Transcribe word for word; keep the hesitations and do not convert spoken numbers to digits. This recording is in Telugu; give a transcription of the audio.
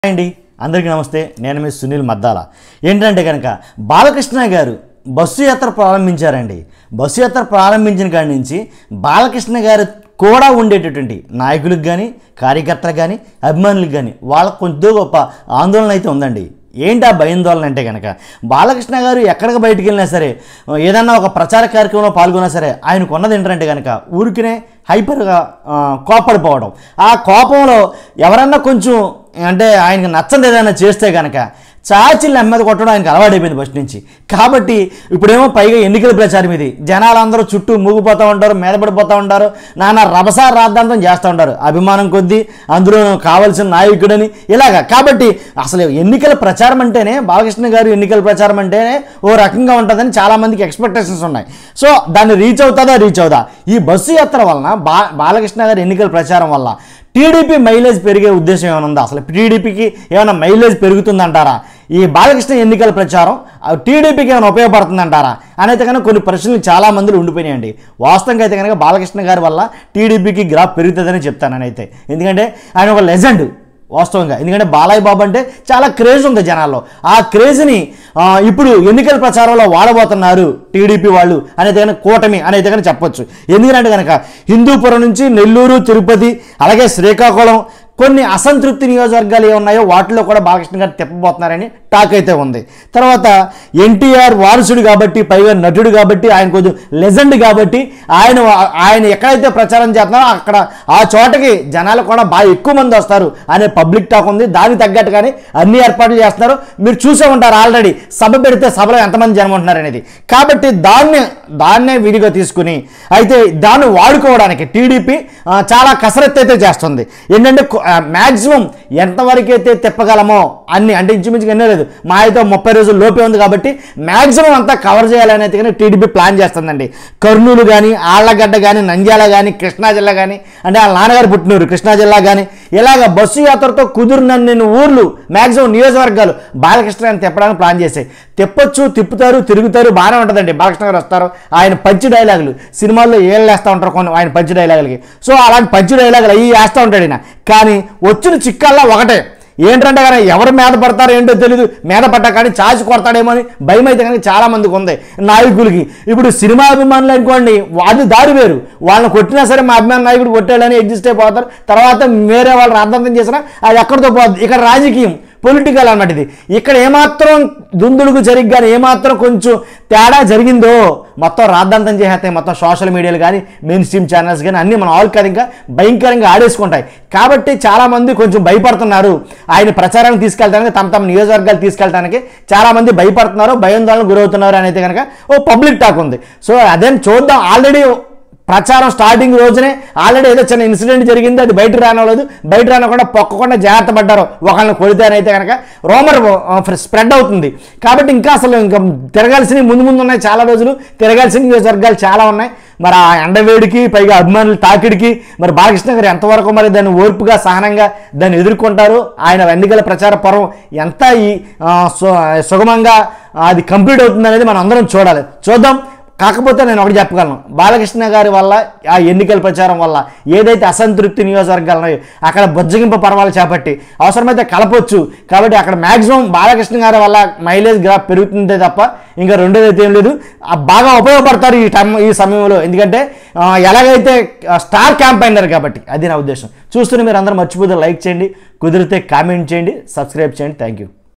అండి అందరికీ నమస్తే. నేను మీ సునీల్ మద్దాల. ఏంటంటే కనుక బాలకృష్ణ గారు బస్సు యాత్ర ప్రారంభించారండి. బస్సు యాత్ర ప్రారంభించిన కాడి నుంచి బాలకృష్ణ గారు కూడా ఉండేటటువంటి నాయకులకు కానీ కార్యకర్తలకు కానీ అభిమానులకు కానీ వాళ్ళకు కొంచెం గొప్ప ఆందోళన అయితే ఉందండి. ఏంటి ఆ భయాందోళన అంటే కనుక బాలకృష్ణ గారు ఎక్కడికి బయటికి వెళ్ళినా సరే, ఏదన్నా ఒక ప్రచార కార్యక్రమంలో పాల్గొన్నా సరే, ఆయనకు ఉన్నది ఏంటంటే కనుక ఊరికినే హైపర్గా కోపడిపోవడం. ఆ కోపంలో ఎవరన్నా కొంచెం అంటే ఆయనకు నచ్చని ఏదైనా చేస్తే కనుక చాచి నెమ్మది కొట్టడం ఆయనకు అలవాటైపోయింది ఫస్ట్ నుంచి. కాబట్టి ఇప్పుడేమో పైగా ఎన్నికల ప్రచారం ఇది, జనాలందరూ చుట్టూ మూగిపోతూ ఉంటారు, మీద పడిపోతూ ఉంటారు, నానా రభసా రాద్ధాంతం చేస్తూ ఉంటారు అభిమానం కొద్దీ, అందులో కావాల్సిన నాయకుడని ఇలాగా. కాబట్టి అసలు ఎన్నికల ప్రచారం అంటేనే బాలకృష్ణ గారు ఎన్నికల ప్రచారం అంటేనే ఓ రకంగా ఉంటుందని చాలామందికి ఎక్స్పెక్టేషన్స్ ఉన్నాయి. సో దాన్ని రీచ్ అవుతుందా రీచ్ అవుదా ఈ బస్సు యాత్ర వలన బా బాలకృష్ణ గారు ఎన్నికల ప్రచారం వల్ల టీడీపీ మైలేజ్ పెరిగే ఉద్దేశం ఏమైనా ఉందా? అసలు టీడీపీకి ఏమైనా మైలేజ్ పెరుగుతుందంటారా? ఈ బాలకృష్ణ ఎన్నికల ప్రచారం టీడీపీకి ఏమైనా ఉపయోగపడుతుందంటారా అనేది కనుక కొన్ని ప్రశ్నలు చాలా మందిలో ఉండిపోయినాయండి. వాస్తవంగా అయితే కనుక బాలకృష్ణ గారి వల్ల టీడీపీకి గ్రాఫ్ పెరుగుతుందని చెప్తాను నేనైతే. ఎందుకంటే ఆయన ఒక లెజెండ్ వాస్తవంగా. ఎందుకంటే బాలయ్య బాబు అంటే చాలా క్రేజ్ ఉంది జనాల్లో. ఆ క్రేజ్ని ఇప్పుడు ఎన్నికల ప్రచారంలో వాడబోతున్నారు టీడీపీ వాళ్ళు అనేది కనుక కూటమి అనేది కనుక చెప్పొచ్చు. ఎందుకంటే కనుక హిందూపురం నుంచి నెల్లూరు, తిరుపతి, అలాగే శ్రీకాకుళం కొన్ని అసంతృప్తి నియోజకవర్గాలు ఏమున్నాయో వాటిలో కూడా బాలకృష్ణ గారు తిప్పబోతున్నారని టాక్ అయితే ఉంది. తర్వాత ఎన్టీఆర్ వారసుడు కాబట్టి, పైగా నటుడు కాబట్టి, ఆయన కొంచెం లెజెండ్ కాబట్టి ఆయన ఆయన ఎక్కడైతే ప్రచారం చేస్తున్నారో అక్కడ ఆ చోటకి జనాలు కూడా బాగా ఎక్కువ మంది వస్తారు అనే పబ్లిక్ టాక్ ఉంది. దానికి తగ్గట్టుగానే అన్ని ఏర్పాట్లు చేస్తున్నారు. మీరు చూసే ఉంటారు ఆల్రెడీ సభ పెడితే సభలో ఎంతమంది జనం ఉంటున్నారు అనేది. కాబట్టి దాన్ని దాన్నే విడిగా తీసుకుని అయితే దాన్ని వాడుకోవడానికి టీడీపీ చాలా కసరత్తు అయితే చేస్తుంది. ఏంటంటే మ్యాక్సిమం ఎంతవరకు అయితే తిప్పగలమో అన్ని, అంటే ఇంచుమించుగా ఎన్నో లేదు, మా అయితే ముప్పై రోజులు లోపే ఉంది కాబట్టి మ్యాక్సిమం అంతా కవర్ చేయాలనేది కానీ టీడీపీ ప్లాన్ చేస్తుందండి. కర్నూలు కానీ, ఆళ్లగడ్డ కానీ, నంద్యాల కానీ, కృష్ణా జిల్లా కానీ, అంటే వాళ్ళ నాన్నగారు పుట్టినూరు కృష్ణా జిల్లా కానీ, ఇలాగ బస్సు యాత్రతో కుదురునన్ని ఊర్లు మ్యాక్సిమం నియోజకవర్గాలు బాలకృష్ణ గారిని తిప్పడానికి ప్లాన్ చేశాయి. తిప్పొచ్చు, తిప్పుతారు, తిరుగుతారు, బాగానే ఉంటుందండి. బాలకృష్ణ గారు వస్తారు, ఆయన పంచి డైలాగులు సినిమాల్లో ఏళ్ళు వేస్తూ ఉంటారు కొన్ని ఆయన పంచి డైలాగులకి. సో అలాంటి పంచి డైలాగులు అవి వేస్తూ ఉంటాడు ఆయన. కానీ వచ్చిన చిక్కల్లా ఒకటే ఏంటంటే కానీ ఎవరు మీద పడతారో ఏంటో తెలియదు, మీద పడ్డా కానీ చాచి కొడతాడేమో అని భయం అయితే కానీ చాలా మందికి ఉంది నాయకులకి. ఇప్పుడు సినిమా అభిమానులు అనుకోండి, వాళ్ళు దారి వేరు, వాళ్ళని కొట్టినా సరే మా అభిమాన నాయకుడు కొట్టాడని ఎగ్జిస్ట్ అయిపోతారు. తర్వాత వేరే వాళ్ళు రాద్ధాంతం చేసినా అది ఎక్కడితో పోతుంది. ఇక్కడ రాజకీయం పొలిటికల్ అన్నమాట ఇది. ఇక్కడ ఏమాత్రం దుందుడుకు జరిగ్గానే ఏమాత్రం కొంచెం తేడా జరిగిందో మొత్తం రాద్ధాంతం చేసేస్తాయి. మొత్తం సోషల్ మీడియాలు కానీ, మెయిన్ స్ట్రీమ్ ఛానల్స్ కానీ అన్నీ మన ఆల్కరింగా భయంకరంగా ఆడేసుకుంటాయి. కాబట్టి చాలామంది కొంచెం భయపడుతున్నారు ఆయన ప్రచారాన్ని తీసుకెళ్ళడానికి, తమ తమ నియోజకవర్గాలు తీసుకెళ్ళడానికి చాలామంది భయపడుతున్నారు, భయాందోళనకు గురవుతున్నారు అనేది కనుక ఓ పబ్లిక్ టాక్ ఉంది. సో అదేం చూద్దాం. ఆల్రెడీ ప్రచారం స్టార్టింగ్ రోజునే ఆల్రెడీ ఏదో చిన్న ఇన్సిడెంట్ జరిగింది, అది బయట రానలేదు. బయట రానకుండా పొక్కకుండా జాగ్రత్త పడ్డారు. ఒకళ్ళని కొడితేనైతే కనుక రోమర్ స్ప్రెడ్ అవుతుంది. కాబట్టి ఇంకా అసలు ఇంకా తిరగాల్సినవి ముందు ముందు ఉన్నాయి, చాలా రోజులు తిరగాల్సిన నియోజకవర్గాలు చాలా ఉన్నాయి. మరి ఆ ఎండవేడికి పైగా అభిమానులు తాకిడికి మరి బాలకృష్ణ గారు ఎంతవరకు మరి దాన్ని ఓర్పుగా సహనంగా దాన్ని ఎదుర్కొంటారు, ఆయన ఎన్నికల ప్రచార పర్వం ఎంత ఈ సుగమంగా అది కంప్లీట్ అవుతుంది అనేది మనం అందరం చూడాలి. చూద్దాం. కాకపోతే నేను ఒకటి చెప్పగలను, బాలకృష్ణ గారి వల్ల ఆ ఎన్నికల ప్రచారం వల్ల ఏదైతే అసంతృప్తి నియోజకవర్గాలు ఉన్నాయో అక్కడ బొజ్జగింపు పర్వాలు చేపట్టి అవసరమైతే కలపొచ్చు. కాబట్టి అక్కడ మ్యాక్సిమం బాలకృష్ణ గారి వల్ల మైలేజ్ గ్రాఫ్ పెరుగుతుందే తప్ప ఇంకా రెండోది అయితే ఏం లేదు. బాగా ఉపయోగపడతారు ఈ టైం ఈ సమయంలో. ఎందుకంటే ఎలాగైతే స్టార్ క్యాంపైనర్ కాబట్టి అది నా ఉద్దేశం. చూస్తున్న మీరు అందరూ మర్చిపోతే లైక్ చేయండి, కుదిరితే కామెంట్ చేయండి, సబ్స్క్రైబ్ చేయండి. Thank you.